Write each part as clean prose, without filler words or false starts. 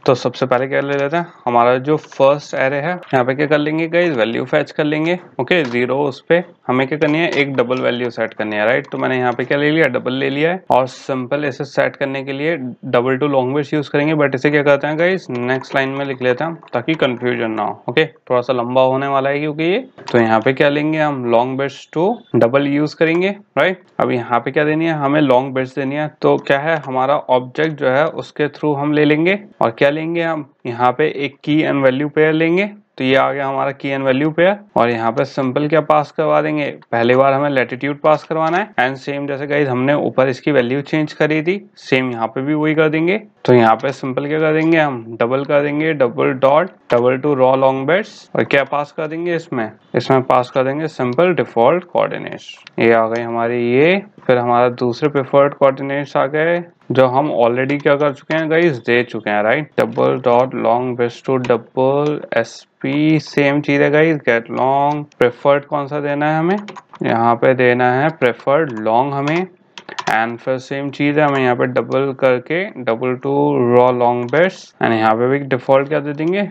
तो सबसे पहले क्या ले लेते हैं, हमारा जो फर्स्ट एरे है यहाँ पे क्या कर लेंगे गाइस, वैल्यू फैच कर लेंगे। ओके, 0 उस पे हमें क्या करनी है, एक डबल वैल्यू सेट करनी है, राइट। तो मैंने यहाँ पे क्या ले लिया, डबल ले लिया है। और सिंपल इसे सेट करने के लिए double to long bits use करेंगे, बट इसे क्या करते हैं गाइस, नेक्स्ट लाइन में लिख लेते हैं ताकि कंफ्यूजन ना हो। ओके, थोड़ा सा लंबा होने वाला है क्योंकि ये, तो यहाँ पे क्या लेंगे हम, long bits to double use करेंगे, राइट। अब यहाँ पे क्या देनी है, हमें लॉन्ग बिट्स देनी है। तो क्या है, हमारा ऑब्जेक्ट जो है उसके थ्रू हम ले लेंगे, और क्या लेंगे हम, यहाँ पे एक की एंड वैल्यू पेयर लेंगे। तो ये आ गया हमारा की एंड वैल्यू पेयर। और यहाँ पे सिंपल क्या पास करवा देंगे, पहली बार हमें लैटिट्यूड पास करवाना है, एंड सेम जैसे गाइस हमने ऊपर इसकी वैल्यू चेंज करी थी, सेम यहाँ पे भी वही कर देंगे। तो यहाँ पे सिंपल क्या कर देंगे, हम डबल कर देंगे, double dot double to raw long bits, और क्या पास कर देंगे इसमें पास कर देंगे सिंपल डिफॉल्ट कोऑर्डिनेट्स। ये आ गई हमारी ये। फिर हमारा दूसरे प्रेफर्ड कोऑर्डिनेट्स आ गए जो हम ऑलरेडी क्या कर चुके हैं गाइस, दे चुके हैं, right. Double dot long bits to double SP, same चीज है गाइस, गेट लॉन्ग। प्रेफर्ड कौन सा देना है हमें, यहाँ पे देना है प्रेफर्ड लॉन्ग हमें, एंड फिर सेम चीज है, हमें यहाँ पे डबल करके double to raw long bits, and यहाँ पे भी डिफॉल्ट क्या दे देंगे,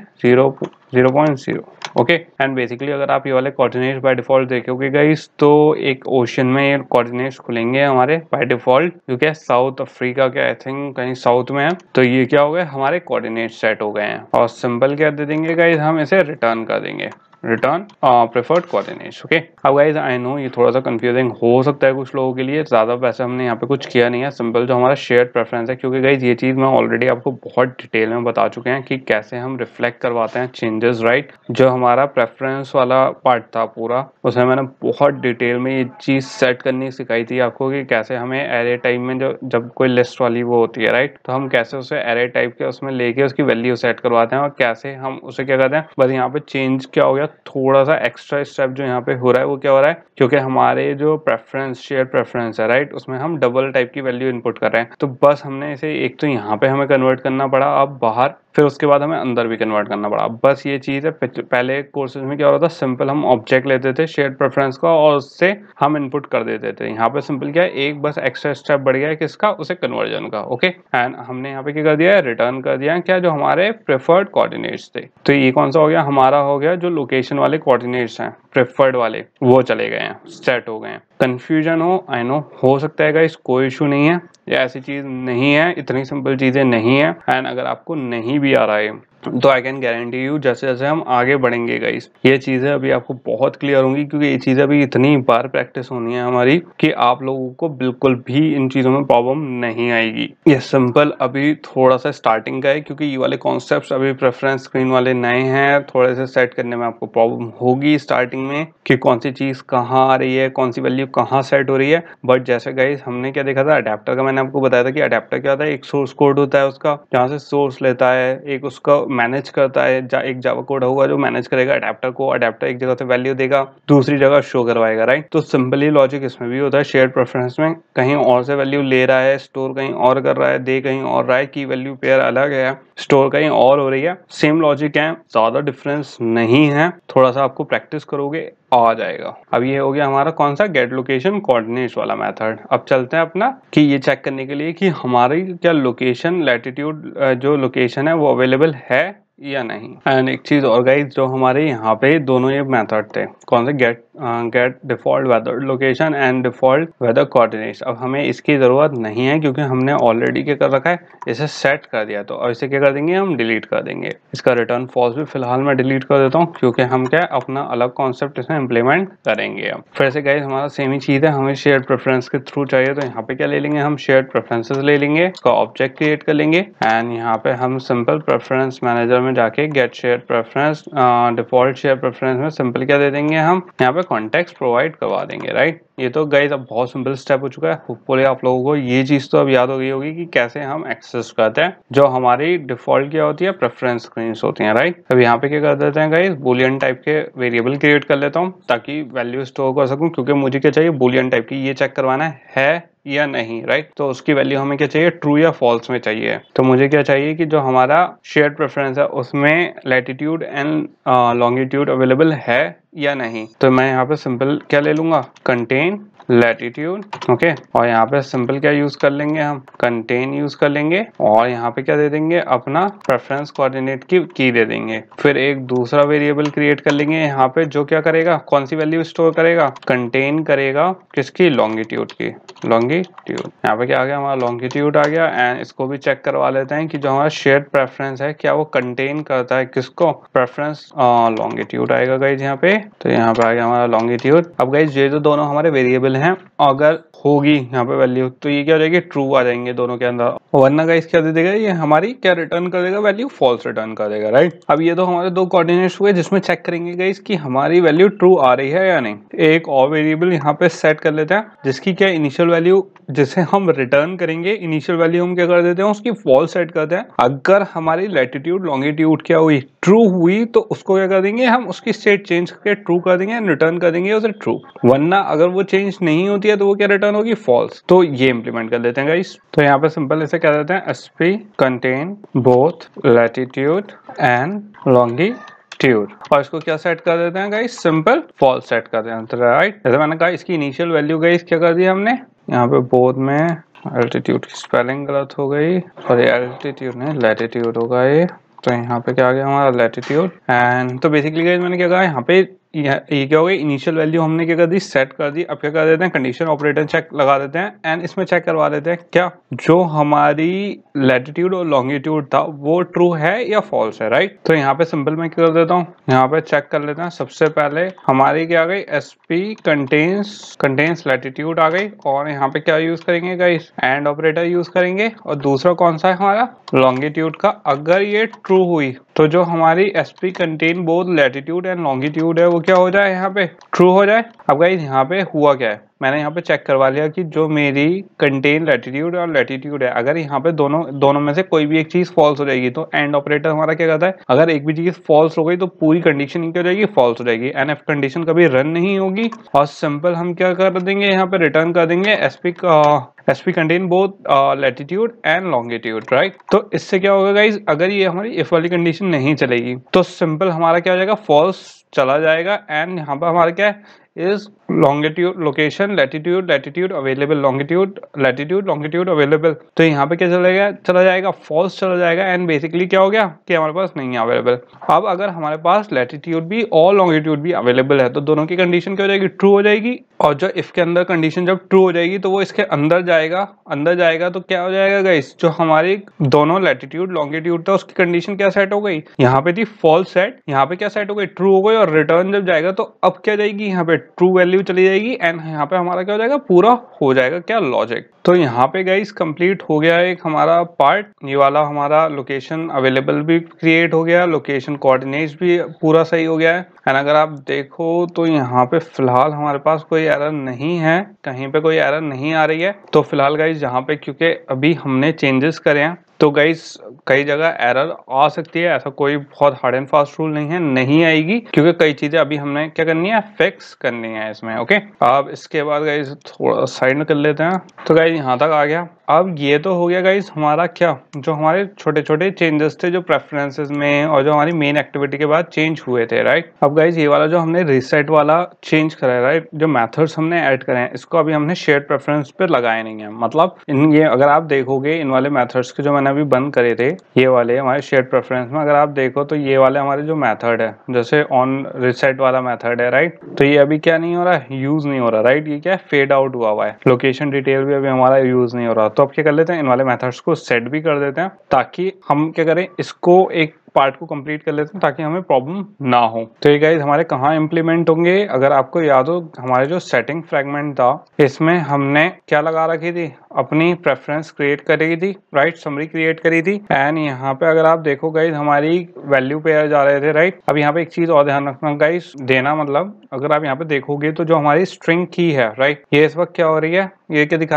0.0। ओके, एंड बेसिकली अगर आप ये वाले कोऑर्डिनेट्स बाय डिफॉल्ट देखोगे गाइस, तो एक ओशन में ये कोऑर्डिनेट्स खुलेंगे हमारे बाय डिफॉल्ट, जो क्या साउथ अफ्रीका के आई थिंक कहीं साउथ में है। तो ये क्या हो गए, हमारे कोऑर्डिनेट सेट हो गए हैं। और सिंपल क्या दे देंगे गाइस, हम इसे रिटर्न कर देंगे, रिटर्न प्रेफर्ड कोऑर्डिनेट्स। ओके, अब गाइस आई नो ये थोड़ा सा कंफ्यूजिंग हो सकता है कुछ लोगों के लिए, ज्यादा वैसे हमने यहाँ पे कुछ किया नहीं है, सिंपल जो हमारा शेयर्ड प्रेफरेंस है, क्योंकि गाइस ये चीज मैं ऑलरेडी आपको बहुत डिटेल में बता चुके हैं कि कैसे हम रिफ्लेक्ट करवाते हैं चेंजेस, राइट। जो हमारा प्रेफरेंस वाला पार्ट था पूरा, उसमें मैंने बहुत डिटेल में ये चीज सेट करनी सिखाई थी आपको कि कैसे हमें एरे टाइप में जो जब कोई लिस्ट वाली वो होती है, राइट, तो हम कैसे उसे एरे टाइप के उसमें लेके उसकी वैल्यू सेट करवाते हैं, और कैसे हम उसे क्या करते हैं। बस यहाँ पे चेंज क्या हो गया, थोड़ा सा एक्स्ट्रा स्टेप जो यहाँ पे हो रहा है वो क्या हो रहा है, क्योंकि हमारे जो प्रेफरेंस शेयर प्रेफरेंस है, राइट, उसमें हम डबल टाइप की वैल्यू इनपुट कर रहे हैं। तो बस हमने इसे एक तो यहाँ पे हमें कन्वर्ट करना पड़ा, अब बाहर, फिर उसके बाद हमें अंदर भी कन्वर्ट करना पड़ा। बस ये चीज है, पहले कोर्सेज में क्या होता था, सिंपल हम ऑब्जेक्ट लेते थे शेयर्ड प्रेफरेंस का, और उससे हम इनपुट कर देते थे। यहाँ पे सिंपल क्या है, एक बस एक्स्ट्रा स्टेप बढ़ गया है किसका, उसे कन्वर्जन का। ओके, एंड हमने यहाँ पे क्या कर दिया है, रिटर्न कर दिया है क्या, जो हमारे प्रेफर्ड कोऑर्डिनेट्स थे। तो ये कौन सा हो गया, हमारा हो गया जो लोकेशन वाले कोऑर्डिनेट्स हैं प्रेफर्ड वाले, वो चले गए हैं, सेट हो गए हैं। कंफ्यूजन हो, आई नो हो सकता है गाइस, कोई इशू नहीं है, ये ऐसी चीज नहीं है, इतनी सिंपल चीजें नहीं है। एंड अगर आपको नहीं भी आ रहा है तो आई कैन गारंटी यू, जैसे जैसे हम आगे बढ़ेंगे गाइस, ये चीजें अभी आपको बहुत क्लियर होंगी, क्योंकि ये चीजें अभी इतनी बार प्रैक्टिस होनी है हमारी कि आप लोगों को बिल्कुल भी इन चीजों में प्रॉब्लम नहीं आएगी। ये सिंपल अभी थोड़ा सा स्टार्टिंग का है, क्योंकि ये वाले कॉन्सेप्ट्स अभी प्रेफरेंस स्क्रीन वाले नए हैं, थोड़े से सेट करने में आपको प्रॉब्लम होगी स्टार्टिंग में कि कौन सी चीज कहाँ आ रही है, कौन सी वैल्यू कहाँ सेट हो रही है। बट जैसे गाइस हमने क्या देखा था, अडेप्टर का मैंने आपको बताया था कि अडेप्टर क्या होता है, एक सोर्स कोड होता है उसका, जहाँ से सोर्स लेता है, एक उसका मैनेज करता है, एक जावा कोड होगा जो मैनेज करेगा अडेप्टर को, अडेप्टर एक जगह से वैल्यू देगा, दूसरी जगह शो करवाएगा, राइट। तो सिंपली लॉजिक इसमें भी होता है, शेयर्ड प्रेफरेंस में कहीं और से वैल्यू ले रहा है, स्टोर कहीं और कर रहा है, दे कहीं और रहा है, की वैल्यू पेयर अलग है, स्टोर कहीं और हो रही है, सेम लॉजिक है, ज्यादा डिफरेंस नहीं है, थोड़ा सा आपको प्रैक्टिस करोगे आ जाएगा। अब ये हो गया हमारा कौन सा, गेट लोकेशन कोऑर्डिनेट्स वाला मेथड। अब चलते हैं अपना कि ये चेक करने के लिए कि हमारी क्या लोकेशन लैटिट्यूड जो लोकेशन है वो अवेलेबल है या नहीं। एंड एक चीज और गाइस, जो हमारे यहाँ पे दोनों ये मेथड थे, कौन से, get default weather location and default weather coordinates. अब हमें इसकी जरूरत नहीं है, क्योंकि हमने ऑलरेडी क्या कर रखा है, इसे सेट कर दिया। तो अब इसे क्या कर देंगे, हम डिलीट कर देंगे। इसका रिटर्न फॉल्स भी फिलहाल मैं डिलीट कर देता हूँ, क्योंकि हम क्या अपना अलग कॉन्सेप्ट इसमें इम्प्लीमेंट करेंगे। अब फिर से गाइस हमारा सेम ही चीज है, हमें शेयर्ड प्रेफरेंस के थ्रू चाहिए, तो यहाँ पे क्या ले लेंगे, हम शेयर्ड प्रेफरेंसेस ले लेंगे, उसका ऑब्जेक्ट क्रिएट कर लेंगे, एंड यहाँ पे हम सिंपल प्रेफरेंस मैनेजर में जाके get share preference default share preference में सिंपल क्या दे देंगे, हम यहाँ पे कॉन्टेक्स्ट प्रोवाइड करवा देंगे, राइट। ये तो गाइस अब बहुत सिंपल स्टेप हो चुका है, होपफुली आप लोगों को ये चीज तो अब याद हो गई होगी कि कैसे हम एक्सेस करते हैं जो हमारी डिफॉल्ट क्या होती है, प्रेफरेंस स्क्रीन्स होती हैं, राइट। अब यहाँ पे क्या कर देते हैं गाइस, बूलियन टाइप के वेरिएबल क्रिएट कर लेता हूँ ताकि वैल्यू स्टोर कर सकूं, क्योंकि मुझे क्या चाहिए, बूलियन टाइप की, ये चेक करवाना है या नहीं, राइट। तो उसकी वैल्यू हमें क्या चाहिए, ट्रू या फॉल्स में चाहिए। तो मुझे क्या चाहिए कि जो हमारा शेयर्ड प्रेफरेंस है उसमें लैटिट्यूड एंड लॉन्गिट्यूड अवेलेबल है या नहीं। तो मैं यहाँ पे सिंपल क्या ले लूंगा, कंटेन लैटिट्यूड, ओके। और यहाँ पे सिंपल क्या यूज कर लेंगे, हम कंटेन यूज कर लेंगे और यहाँ पे क्या दे देंगे, अपना प्रेफरेंस कोऑर्डिनेट की दे देंगे। फिर एक दूसरा वेरिएबल क्रिएट कर लेंगे यहाँ पे, जो क्या करेगा, कौन सी वैल्यू स्टोर करेगा, कंटेन करेगा किसकी, लॉन्गिट्यूड की, लॉन्गिट्यूड। यहाँ पे क्या आ गया, हमारा लॉन्गिट्यूड आ गया। एंड इसको भी चेक करवा लेते हैं कि जो हमारा शेयर्ड प्रेफरेंस है क्या वो कंटेन करता है किसको, प्रेफरेंस लॉन्गिट्यूड आएगा गाइज यहाँ पे। तो यहाँ पे आ गया हमारा लॉन्गिट्यूड। अब गाइज ये जो दोनों हमारे वेरिएबल हैं, अगर होगी यहाँ पे वैल्यू तो ये क्या हो जाएगी, ट्रू आ जाएंगे दोनों के अंदर, वरना गाइस क्या दे देगा, ये हमारी क्या रिटर्न कर देगा, वैल्यू फॉल्स रिटर्न कर देगा, राइट। अब ये तो हमारे दो कोऑर्डिनेट्स हुए जिसमें चेक करेंगे गाइस कि हमारी वैल्यू ट्रू आ रही है या नहीं। एक और वेरिएबल यहाँ पे सेट कर लेते हैं जिसकी क्या इनिशियल वैल्यू, जिसे हम रिटर्न करेंगे, इनिशियल वैल्यू हम क्या कर देते हैं, उसकी फॉल्स सेट करते हैं। अगर हमारी लैटिट्यूड लॉन्गिट्यूड क्या हुई, ट्रू हुई, तो उसको क्या कर देंगे, हम उसकी स्टेट चेंज करके ट्रू कर देंगे, रिटर्न कर देंगे उसे ट्रू। वरना अगर वो चेंज नहीं होती है तो वो क्या रिटर्न होगी, फॉल्स। तो ये इंप्लीमेंट कर लेते हैं गाइस। तो यहाँ पे सिंपल इसे क्या देते हैं, SP contain both latitude and longitude, और इसको क्या सेट कर देते हैं गाइस, सिंपल फॉल्स सेट कर देते हैं, राइट। जैसे मैंने कहा इसकी इनिशियल वैल्यू गाइस क्या कर दिया हमने, यहाँ पे बोथ में एल्टीट्यूड की स्पेलिंग गलत हो गई, सॉरी एल्टीट्यूड नहीं लैटिट्यूड होगा ये। तो यहाँ पे क्या आ गया हमारा लैटिट्यूड। एंड तो बेसिकली गाइस मैंने क्या कहा, यहाँ पे ये क्या हो गया, इनिशियल वैल्यू हमने क्या कर दी, सेट कर दी। अब क्या कर देते हैं, कंडीशन ऑपरेटर चेक लगा देते हैं एंड इसमें चेक करवा देते हैं क्या जो हमारी लैटिट्यूड और लॉन्गिट्यूड था वो ट्रू है या फॉल्स है, राइट। तो यहाँ पे सिंपल मैं क्या कर देता हूँ, यहाँ पे चेक कर लेते हैं। सबसे पहले हमारी क्या आ गई, एसपी कंटेन्स लैटिट्यूड आ गई, और यहाँ पे क्या यूज करेंगे गाइस, एंड ऑपरेटर यूज करेंगे। और दूसरा कौन सा है हमारा, लॉन्गिट्यूड का। अगर ये ट्रू हुई तो जो हमारी SP contain both latitude and longitude है वो क्या हो जाए, यहाँ पे ट्रू हो जाए। अब गाइस यहाँ पे हुआ क्या है, मैंने यहाँ पे चेक करवा लिया कि जो मेरी कंटेन लैटिट्यूड और लैटिट्यूड है, अगर यहाँ पे दोनों में से कोई भी एक चीज फॉल्स हो जाएगी तो एंड ऑपरेटर हमारा क्या करता है, अगर एक भी चीज फॉल्स हो गई तो पूरी कंडीशन क्या हो जाएगी, फॉल्स हो जाएगी। एंड इफ कंडीशन कभी रन नहीं होगी और सिंपल हम क्या कर देंगे, यहाँ पे रिटर्न कर देंगे SP contain both latitude and longitude, right. तो इससे क्या होगा गाइज, अगर ये हमारी इफ वाली कंडीशन नहीं चलेगी तो सिंपल हमारा क्या हो जाएगा, फॉल्स चला जाएगा। एंड यहाँ पर हमारा क्या है, is longitude location latitude available, latitude longitude available. तो यहाँ पे क्या चला जाएगा, फॉल्स चला जाएगा। एंड बेसिकली क्या हो गया कि हमारे पास नहीं है अवेलेबल। अब अगर हमारे पास लैटिट्यूड भी और लॉन्गिट्यूड भी अवेलेबल है तो दोनों की कंडीशन क्या हो जाएगी, ट्रू हो जाएगी। और जो इफ के अंदर कंडीशन जब ट्रू हो जाएगी तो वो इसके अंदर जाएगा तो क्या हो जाएगा गाइस, जो हमारी दोनों लैटिट्यूड लॉन्गिट्यूड था उसकी कंडीशन क्या सेट हो गई, यहाँ पे थी फॉल्स सेट, यहाँ पे क्या सेट हो गई, ट्रू हो गई। और रिटर्न जब जाएगा तो अब क्या जाएगी, यहाँ पे ट्रू वैल्यू चली जाएगी। एंड यहाँ पे हमारा क्या हो जाएगा, पूरा हो जाएगा क्या, लॉजिक। तो यहाँ पे गाइस कंप्लीट हो गया एक हमारा पार्ट, ये वाला हमारा लोकेशन अवेलेबल भी क्रिएट हो गया, लोकेशन कोऑर्डिनेट्स भी पूरा सही हो गया है। एंड अगर आप देखो तो यहाँ पे फिलहाल हमारे पास कोई एरर नहीं है, कहीं पे कोई एरर नहीं आ रही है। तो फिलहाल गाइस यहाँ पे क्योंकि अभी हमने चेंजेस करे हैं तो गाइस कई जगह एरर आ सकती है, ऐसा कोई बहुत हार्ड एंड फास्ट रूल नहीं है, नहीं आएगी क्योंकि कई चीजें अभी हमने क्या करनी है, फिक्स करनी है इसमें, ओके। अब इसके बाद गाइस थोड़ा साइड में कर लेते हैं। तो गाइस यहाँ तक आ गया। अब ये तो हो गया गाइस हमारा क्या, जो हमारे छोटे छोटे चेंजेस थे जो प्रेफरेंसेस में और जो हमारी मेन एक्टिविटी के बाद चेंज हुए थे, राइट। अब गाइस ये वाला जो हमने रीसेट वाला चेंज करा है, राइट, जो मेथड्स हमने ऐड करे हैं इसको अभी हमने शेयर्ड प्रेफरेंस पे लगाए नहीं है। मतलब ये अगर आप देखोगे इन वाले मेथड्स के जो मैंने अभी बंद करे थे, ये वाले हमारे शेयर्ड प्रेफरेंस में अगर आप देखो तो ये वाले हमारे जो मेथड है, जैसे ऑन रीसेट वाला मेथड है, राइट, तो ये अभी क्या नहीं हो रहा है, यूज नहीं हो रहा, राइट। ये क्या है, फेड आउट हुआ है। लोकेशन डिटेल भी अभी हमारा यूज नहीं हो रहा। तो अब क्या कर लेते हैं, इन वाले मेथड्स को सेट भी कर देते हैं ताकि हम क्या करें, इसको एक पार्ट को कंप्लीट कर लेते हैं ताकि हमें प्रॉब्लम ना हो। तो ये गाइस हमारे कहाँ इंप्लीमेंट होंगे, अगर आपको याद हो हमारे जो सेटिंग फ्रैगमेंट था इसमें हमने क्या लगा रखी थी, अपनी प्रेफरेंस क्रिएट करी थी, राइट, समरी क्रिएट करी थी। एंड यहाँ पे अगर आप देखो गाइस हमारी वैल्यू पेयर जा रहे थे, राइट। अब यहाँ पे एक चीज और ध्यान रखना गाइस, देना मतलब अगर आप यहाँ पे देखोगे तो जो हमारी स्ट्रिंग की है, राइट, ये इस वक्त क्या हो रही है, ये क्या दिखा रहा है,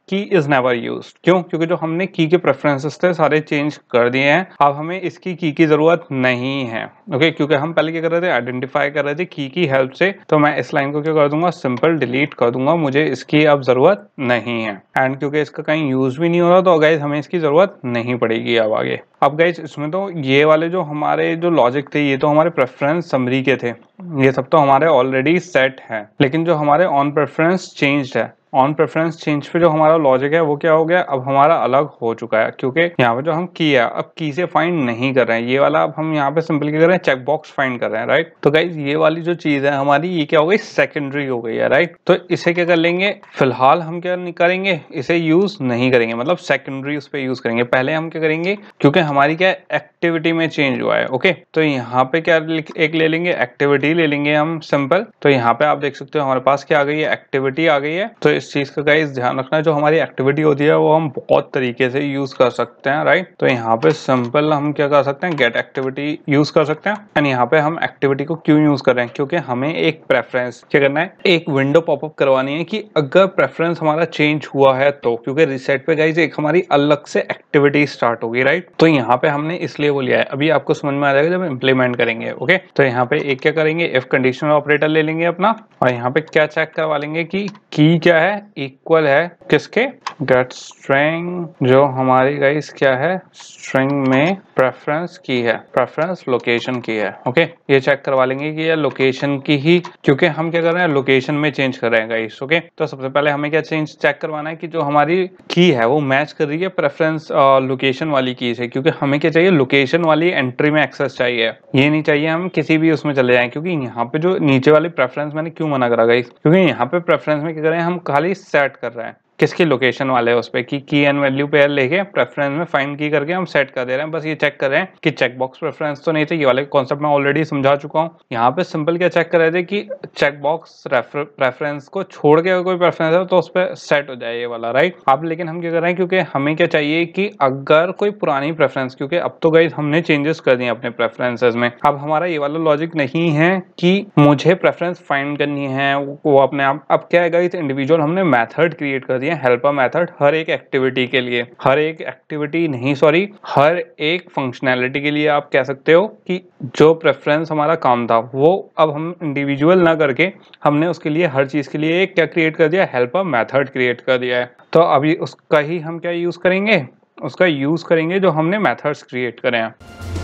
की इज नेवर यूज्ड। क्यों? क्योंकि जो हमने की के प्रेफरेंसेस थे सारे चेंज कर दिए हैं, अब हमें इसकी की जरूरत नहीं है। ओके, क्योंकि हम पहले क्या कर रहे थे, आइडेंटिफाई कर रहे थे की हेल्प से। तो मैं इस लाइन को क्या कर दूंगा, सिंपल डिलीट कर दूंगा, मुझे इसकी अब जरूरत नहीं है। एंड क्योंकि इसका कहीं यूज भी नहीं हो रहा तो गाइज हमें इसकी जरूरत नहीं पड़ेगी अब आगे। अब गाइज इसमें तो ये वाले जो हमारे जो लॉजिक थे ये तो हमारे प्रेफरेंस समरी के थे, ये सब तो हमारे ऑलरेडी सेट है। लेकिन जो हमारे ऑन प्रेफरेंस चेंज्ड है, ऑन प्रेफरेंस चेंज पे जो हमारा लॉजिक है वो क्या हो गया, अब हमारा अलग हो चुका है। क्योंकि यहाँ पे जो हम की है अब की से फाइंड नहीं कर रहे हैं, ये वाला अब हम यहाँ पे सिंपल क्या कर रहे हैं, चेक बॉक्स फाइंड कर रहे हैं, राइट। तो गाइज ये वाली जो चीज है हमारी ये क्या हो गई, सेकेंडरी हो गई है, राइट। तो इसे क्या कर लेंगे, फिलहाल हम क्या नहीं करेंगे, इसे यूज नहीं करेंगे, मतलब सेकेंडरी उस पर यूज करेंगे। पहले हम क्या करेंगे, क्योंकि हमारी क्या एक्टिविटी में चेंज हुआ है। ओके, तो यहाँ पे क्या एक ले लेंगे, एक्टिविटी ले लेंगे हम सिंपल। तो यहाँ पे आप देख सकते हो हमारे पास क्या आ गई है, एक्टिविटी आ गई है। तो इस चीज का गाइस ध्यान रखना, जो हमारी एक्टिविटी होती है वो हम बहुत तरीके से यूज कर सकते हैं, राइट। तो यहाँ पे सिंपल हम क्या कर सकते हैं, गेट एक्टिविटी यूज कर सकते हैं। एंड यहाँ पे हम एक्टिविटी को क्यों यूज कर रहे हैं, क्योंकि हमें एक प्रेफरेंस क्या करना है, एक विंडो पॉपअप करवानी है कि अगर प्रेफरेंस हमारा चेंज हुआ है तो, क्योंकि रीसेट पे गाइस एक हमारी अलग से एक्टिविटी स्टार्ट होगी, राइट। तो यहाँ पे हमने इसलिए वो लिया है, अभी आपको समझ में आ जाएगा जब इंप्लीमेंट करेंगे। ओके, तो यहाँ पे एक क्या करेंगे, इफ कंडीशनल ऑपरेटर ले लेंगे अपना, और यहाँ पे क्या चेक करवा लेंगे कि की क्या है, इक्वल है किसके, गेट स्ट्रिंग जो हमारी गाइस क्या है, स्ट्रिंग में प्रेफरेंस की है, प्रेफरेंस लोकेशन की है। ओके, ये चेक करवा लेंगे कि ये लोकेशन की ही, क्योंकि हम क्या कर रहे हैं, लोकेशन में चेंज कर रहे हैं गाइस। ओके, तो सबसे पहले हमें क्या चेंज चेक करवाना है कि जो हमारी की है वो मैच कर रही है प्रेफरेंस लोकेशन वाली की से। क्योंकि हमें क्या चाहिए, लोकेशन वाली एंट्री में एक्सेस चाहिए, ये नहीं चाहिए हम किसी भी उसमें चले जाएं। क्योंकि यहाँ पे जो नीचे वाली प्रेफरेंस मैंने क्यों मना करा गाइस, क्योंकि यहाँ पे प्रेफरेंस में क्या कर रहे हैं, हम खाली सेट कर रहे हैं किसकी लोकेशन वाले उस पे की एंड वैल्यू पेयर लेके प्रेफरेंस में फाइंड की करके हम सेट कर दे रहे हैं। बस ये चेक कर रहे हैं कि चेक बॉक्स प्रेफरेंस तो नहीं थे, ये वाले कॉन्सेप्ट मैं ऑलरेडी समझा चुका हूँ। यहाँ पे सिंपल क्या चेक कर रहे थे कि चेक बॉक्स प्रेफरेंस को छोड़ के कोई प्रेफरेंस है तो उस पर सेट हो जाए ये वाला, राइट। अब लेकिन हम क्या कर रहे हैं, क्योंकि हमें क्या चाहिए कि अगर कोई पुरानी प्रेफरेंस, क्योंकि अब तो गाइस हमने चेंजेस कर दिए अपने प्रेफरेंसेस में, अब हमारा ये वाला लॉजिक नहीं है कि मुझे प्रेफरेंस फाइंड करनी है वो अपने आप। अब क्या है गाइस, इंडिविजुअल हमने मेथड क्रिएट कर दिए, हेल्पर मेथड, हर एक एक्टिविटी के लिए, हर एक एक्टिविटी नहीं सॉरी हर एक फंक्शनैलिटी के लिए आप कह सकते हो कि जो प्रेफरेंस हमारा काम था वो अब हम इंडिविजुअल ना करके हमने उसके लिए हर चीज के लिए एक क्या क्रिएट कर दिया, हेल्पर मेथड क्रिएट कर दिया है। तो अभी उसका ही हम क्या यूज करेंगे, उसका यूज करेंगे जो हमने मेथड्स क्रिएट करे हैं।